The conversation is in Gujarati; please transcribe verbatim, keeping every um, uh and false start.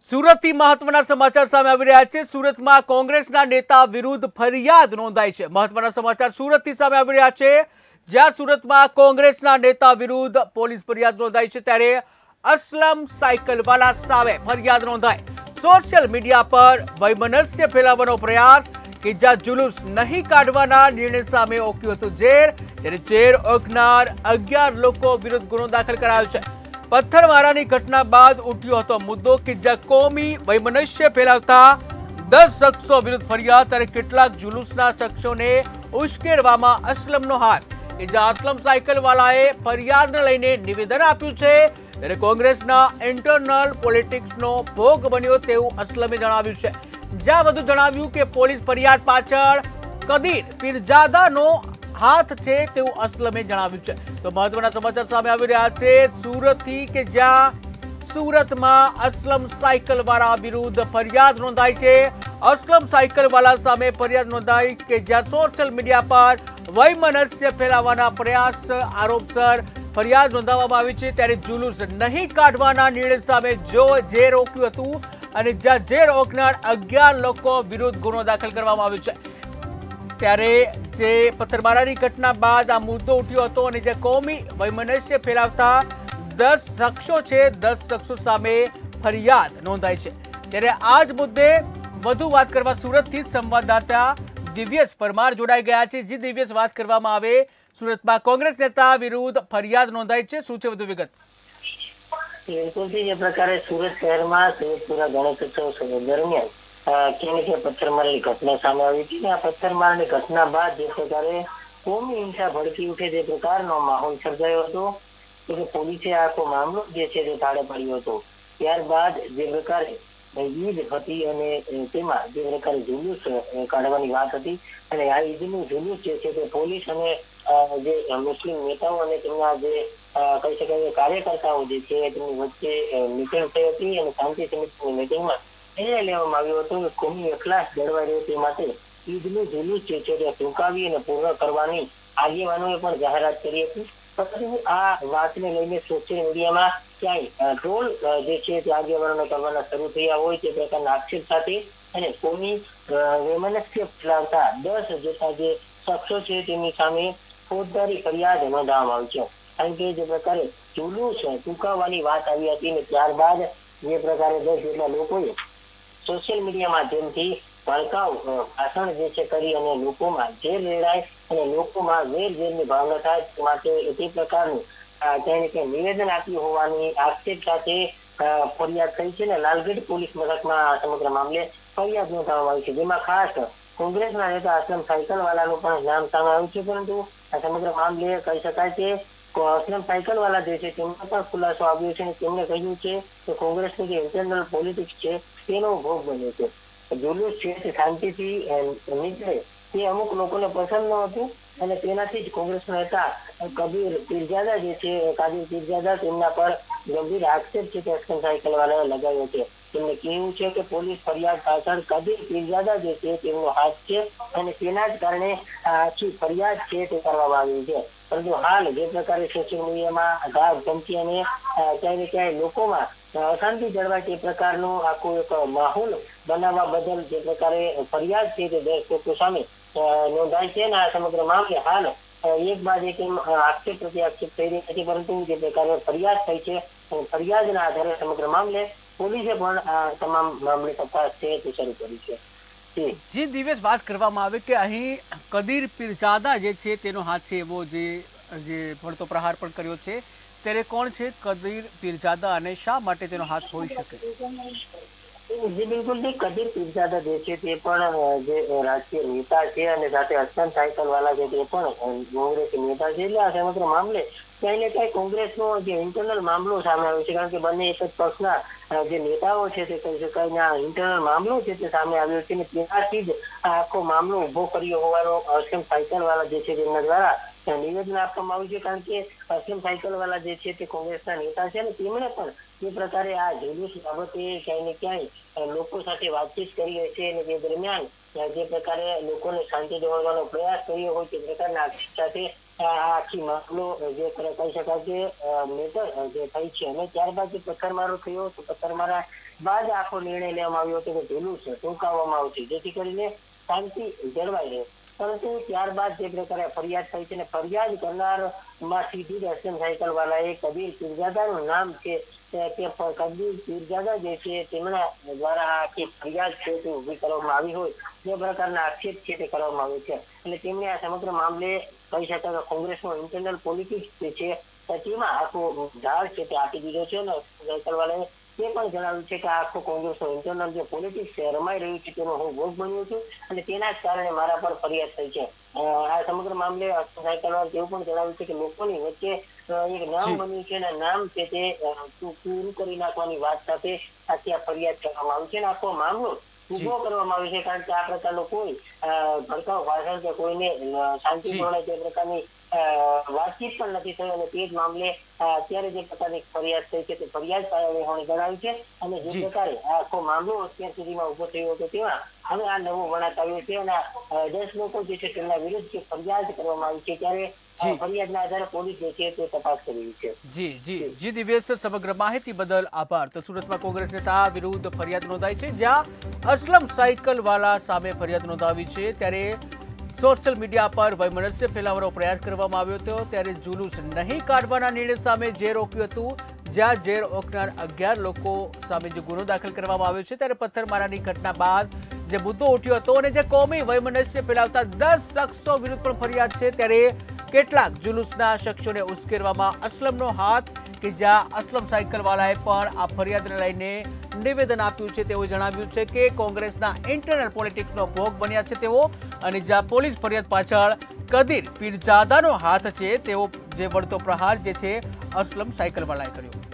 સુરતથી મહત્વના સમાચાર સામે આવી રહ્યા છે। સુરતમાં કોંગ્રેસના નેતા વિરુદ્ધ ફરિયાદ નોંધાઈ છે। મહત્વના સમાચાર સુરતથી સામે આવી રહ્યા છે, જ્યાં સુરતમાં કોંગ્રેસના નેતા વિરુદ્ધ પોલીસ ફરિયાદ નોંધાઈ છે, ત્યારે અસલમ સાયકલવાલા સામે ફરિયાદ નોંધાઈ। સોશિયલ મીડિયા પર વૈમનસ્ય ફેલાવવાનો પ્રયાસ કે જ્યાં जुलूस नहीं કાઢવાના નિર્ણય સામે ઓક્યું હતું ઝેર, ત્યારે ઝેર ઓકનાર અગિયાર લોકો વિરુદ્ધ ગુનો દાખલ કરાયો છે। પથ્થરમારાની ઘટના બાદ ઉઠ્યો હતો મુદ્દો કે જ્યાં કોમી વૈમનસ્ય ફેલાવતા દસ શખ્સો વિરુદ્ધ ફરિયાદ, ત્યારે કેટલાક जुलूसના શખ્સોને ઉશ્કેરવામાં અસલમનો હાથ કે જ્યાં અસલમ સાયકલવાલાએ ફરિયાદને લઈને નિવેદન આપ્યું છે, ત્યારે કોંગ્રેસના ઇન્ટરનલ પોલિટિક્સનો ભોગ બન્યો તેવું અસલમે જણાવ્યું છે। જ્યાં વધુ જણાવ્યું કે પોલીસ ફરિયાદ પાછળ કદીર પીરજાદાનો हाथ छे तेवुं असलमे जणाव्युं छे। तो महत्वना समाचार सामे आवी रह्या छे सूरतथी के ज्यां सूरतमां असलम सायकलवाला विरुद्ध फरियाद नोंधाई छे। असलम सायकलवाला सामे फरियाद नोंधाई के ज्यां सोशल मीडिया पर वैमनस्य फैलाववाना प्रयास आरोपसर फरियाद नोंधाववामां आवी छे, त्यारे जुलूस नहीं काढवाना निर्णय सामे जो झेर ओक्युं हतुं अने ज्यां झेर ओकनार अगियार लोको विरुद्ध गुनो दाखल करवामां आव्यो छे। ત્યારે જે પથ્થરમારાની ઘટના બાદ આ મુદ્દો ઉઠ્યો હતો અને જે કોમી વૈમનસ્ય ફેલાવતા દસ શખ્સો છે, દસ શખ્સો સામે ફરિયાદ નોંધાઈ છે। ત્યારે આ જ મુદ્દે વધુ વાત કરવા સુરતથી સંવાદદાતા દિવ્યેશ પરમાર જોડાઈ ગયા છે। જે દિવ્યેશ, વાત કરવામાં આવે સુરતમાં કોંગ્રેસ નેતા વિરુદ્ધ ફરિયાદ નોંધાઈ છે, શું છે વધુ વિગત? બિલકુલ જે પ્રકારે સુરત શહેરમાં સુરતપુરા ગણેશોત્સવ દરમિયાન ક્યાંય ક્યાં પથ્થરમારાની ઘટના સામે આવી હતી। આ પથ્થરમારાની ઘટના બાદ જે પ્રકારે કોમી હિંસા ભડકી ઉઠે તે પ્રકારનો માહોલ સર્જાયો હતો, કે પોલીસે આખો મામલો જે છે તે તાળે પાડ્યો હતો। ત્યારબાદ જે પ્રકારે ઈદ હતી અને તેમાં જે પ્રકારે जुलूस કાઢવાની વાત હતી અને આ ઈદનું जुलूस જે છે તે પોલીસ અને જે મુસ્લિમ નેતાઓ અને તેમના જે કહી શકાય કાર્યકર્તાઓ જે છે તેમની વચ્ચે મીટિંગ થઈ હતી અને શાંતિ સમિતિની મીટિંગમાં निर्णय लेवामां आव्यो हतो के कोमी एकलास जळवाई रहे ते माटे ईदनुं जुलूस जे छे ते टूंकावी अने पूर्ण करवानी આગેવાનોએ પણ જાહેરાત કરી હતી। પરંતુ આ વાતને લઈને સોશિયલ મીડિયામાં ક્યાંય ટ્રોલ જે છે તે આગેવાનોને કરવાના શરૂ થયા હોય તે પ્રકારના આક્ષેપ સાથે અને કોમી વૈમનસ્ય ફેલાવતા દસ જેટલા જે શખ્સો છે તેમની સામે ફોજદારી ફરિયાદ નોંધાવવામાં આવી છે। કારણ કે જે પ્રકારે जुलूस ટૂંકાવવાની વાત આવી હતી ને ત્યારબાદ જે પ્રકારે દસ જેટલા લોકોએ સોશિયલ મીડિયા માધ્યમથી ભડકાઉ ભાષણ જે છે કરી અને લોકોમાં ઝેર રેડાય અને લોકોમાં ઝેર ઝેરની ભાવના થાય માટે તે પ્રકારનું ક્યાંય ક્યાંય નિવેદન આપ્યું હોવાની આક્ષેપ સાથે ફરિયાદ થઈ છે ને લાલગેટ પોલીસ મથકમાં સમગ્ર મામલે ફરિયાદ નોંધાવવામાં આવી છે, જેમાં ખાસ કોંગ્રેસના નેતા અસલમ સાયકલવાલાનું પણ નામ સામે આવ્યું છે। પરંતુ આ સમગ્ર મામલે કહી શકાય કે असलम सायकलवाला जे छे तेमनो पण खुलासो आव्यो छे, तेमणे कह्युं छे के कोंग्रेसनी जे इंटरनल पॉलिटिक्स छे तेनो भोग बन्यो छे। जुलूस छे ते शांतिथी निकळे ते अमुक लोकोने पसंद न हतुं અને તેનાથી જ કોંગ્રેસના નેતા કબીર પીરજાદા જે છે કાદિર પીરજાદા તેમના પર ગંભીર આક્ષેપ છે કે અસલમ સાયકલવાલાએ લગાવ્યો છે। તેમણે કહ્યું છે કે પોલીસ ફરિયાદ પાછળ કબીર પીરજાદા જે છે તેમનો હાથ છે અને તેના જ કારણે આખી ફરિયાદ છે તે કરવામાં આવી છે। પરંતુ હાલ જે પ્રકારે સોશિયલ મીડિયામાં ધાક ધમકી અને ક્યાંય ને ક્યાંય લોકોમાં અશાંતિ જળવાય તે પ્રકારનો આખો એક માહોલ બનાવવા બદલ જે પ્રકારે ફરિયાદ છે તે દસ લોકો સામે નોંધાઈ છે અને આ સમગ્ર મામલે હાલ એક બાદ એક આક્ષેપ પ્રતિ આક્ષેપ થઈ રહી હતી। પરંતુ જે પ્રકારે ફરિયાદ થઈ છે ફરિયાદના આધારે સમગ્ર મામલે પોલીસે પણ આ તમામ મામલે તપાસ છે તે શરૂ કરી છે। જે દિવેશ, વાત કરવામાં આવે કે અહીં કદીર પીરજાદા જે છે તેનો હાથ છે એવો જે જે પડતો પ્રહાર પણ કર્યો છે, ત્યારે કોણ છે કદીર પીરજાદા અને શા માટે તેનો હાથ હોઈ શકે? जी बिल्कुल जी, कदीर पीरजादा जे छे ते पण जे राजकीय नेता छे અને સાથે અસલમ સાયકલવાલા છે તે પણ કોંગ્રેસી नेता છે। એટલે આ સમગ્ર મામલે ક્યાંય ને ક્યાંય કોંગ્રેસનો જે ઇન્ટરનલ મામલો સામે આવ્યો છે, કારણ કે બંને એક જ પક્ષના જે નેતાઓ છે તે કહી શકાય ઇન્ટરનલ મામલો છે તે સામે આવ્યો છે અને તેનાથી જ આ આખો મામલો ઉભો કર્યો હોવાનો અસલમ સાયકલવાલા જે છે તેમના દ્વારા નિવેદન આપવામાં આવ્યું છે। કારણ કે અસલમ સાયકલવાલા જે છે તે કોંગ્રેસના નેતા છે અને તેમણે પણ જે પ્રકારે આ जुलूस બાબતે ક્યાંય ને ક્યાંય લોકો સાથે વાતચીત કરી હશે અને તે દરમિયાન જે પ્રકારે લોકોને શાંતિ દોરવાનો પ્રયાસ કર્યો હોય તે પ્રકારના આક્ષેપ સાથે આખી મામલો જે કહી શકાય કે મેટર જે થઈ છે અને ત્યારબાદ જે પથ્થરમારો થયો તો પથ્થરમારા બાદ આખો નિર્ણય લેવામાં આવ્યો હતો કે જુલુસ ટૂંકાવવામાં આવશે જેથી કરીને શાંતિ જળવાઈ રહે. પરંતુ ત્યારબાદ જે પ્રકારે ફરિયાદ થઈ છે ને ફરિયાદ કરનાર માં સીધી જ અસલમ સાયકલ વાળાએ કબીર પીરજાદાનું નામ છે કે કબીર પીરજાદા જે છે તેમના દ્વારા આખી ફરિયાદ છે તે ઉભી કરવામાં આવી હોય જે પ્રકારના આક્ષેપ છે તે કરવામાં આવ્યો છે. અને તેમણે આ સમગ્ર મામલે કહી શકાય કે કોંગ્રેસનો ઇન્ટરનલ પોલિટિક્સ જે છે તેમાં આખો ઢાળ છે તે આપી દીધો છે. અને સાયકલ વાળાએ તે પણ જણાવ્યું છે કે આખો કોંગ્રેસનો ઇન્ટરનલ જે પોલિટિક્સ રમાઈ રહ્યું છે તેનો હું ભોગ બન્યો છું અને તેના જ કારણે મારા પર ફરિયાદ થઈ છે. આ સમગ્ર મામલે સાયકલવાળા તેવું પણ જણાવ્યું છે કે લોકોની વચ્ચે એક નામ બન્યું છે અને નામ છે તે પૂરું કરી નાખવાની વાત સાથે આખી આ ફરિયાદ કરવામાં આવી છે અને આખો મામલો ઉભો કરવામાં આવે છે. કારણ કે આ પ્રકારનો કોઈ ભડકાઉ ભાષણ કે કોઈને શાંતિપૂર્ણ તે પ્રકારની વાતચીત પણ નથી થઈ અને તે જ મામલે અત્યારે જે પ્રકારની ફરિયાદ થઈ છે તે ફરિયાદ હોવાની જણાવી છે. અને જે પ્રકારે આખો મામલો અત્યાર સુધીમાં ઉભો થયો હતો તેમાં હવે આ નવો વળાંક આવ્યો છે અને દસ લોકો જે છે તેમના વિરુદ્ધ જે ફરિયાદ કરવામાં આવી છે ત્યારે ફરિયાદના આધારે પોલીસ જે છે તે તપાસ કરી રહી છે. જી જી જી દિવ્યેશ, સમગ્ર માહિતી બદલ આભાર. તો સુરતમાં કોંગ્રેસ નેતા વિરુદ્ધ ફરિયાદ નોંધાઈ છે, જ્યાં અસલમ સાયકલ વાળા સામે ફરિયાદ નોંધાવી છે. ત્યારે સોશિયલ મીડિયા પર વૈમનસ્ય ફેલાવવાનો પ્રયાસ કરવામાં આવ્યો હતો. ત્યારે જુલુસ નહીં કાઢવાના નિર્ણય સામે જે રોક્યું હતું, જ્યાં જે રોકનાર અગિયાર લોકો સામે જે ગુનો દાખલ કરવામાં આવ્યો છે. ત્યારે પથ્થરમારાની ઘટના બાદ જે મુદ્દો ઉઠ્યો હતો અને જે કોમી વૈમનસ્ય ફેલાવતા દસ શખ્સો વિરુદ્ધ પણ ફરિયાદ છે. ત્યારે કેટલાક જુલુસના શખ્સોને ઉશ્કેરવામાં અસલમનો હાથ, કે જ્યાં અસલમ સાયકલવાળાએ પણ આ ફરિયાદને લઈને નિવેદન આપ્યું છે. તેઓ જણાવ્યું છે કે કોંગ્રેસના ઇન્ટરનલ પોલિટિક્સનો ભોગ બન્યા છે તેઓ, અને જ્યાં પોલીસ ફરિયાદ પાછળ કબીર પીરજાદાનો હાથ છે તેવો જે વળતો પ્રહાર જે છે અસલમ સાયકલવાળાએ કર્યો.